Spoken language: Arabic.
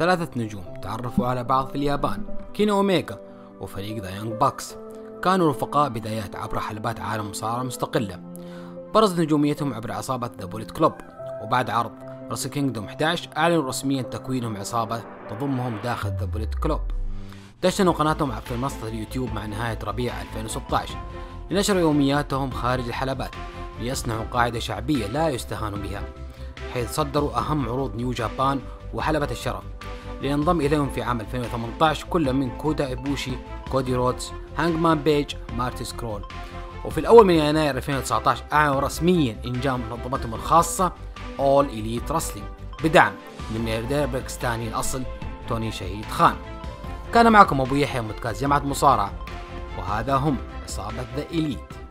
ثلاثة نجوم تعرفوا على بعض في اليابان، كينو أوميجا وفريق ذا يونج باكس، كانوا رفقاء بدايات عبر حلبات عالم مصارعة مستقلة. برزت نجوميتهم عبر عصابة ذا بوليت كلوب، وبعد عرض راسل كينغدوم 11 أعلنوا رسميا تكوينهم عصابة تضمهم داخل ذا بوليت كلوب. دشنوا قناتهم في منصة اليوتيوب مع نهاية ربيع 2016 لنشر يومياتهم خارج الحلبات، ليصنعوا قاعدة شعبية لا يستهان بها، حيث صدروا أهم عروض نيو جابان وحلبة الشرف، لينضم إليهم في عام 2018 كل من كودا إيبوشي، كودي رودز، هانجمان بيج، مارتي سكرول. وفي الأول من يناير 2019 أعلنوا رسميا إنجاز منظمتهم الخاصة All Elite Wrestling بدعم من ملياردير باكستاني الأصل توني شهيد خان. كان معكم أبو يحيى متكاز جامعة مصارعة، وهذا هم عصابة ذا إليت.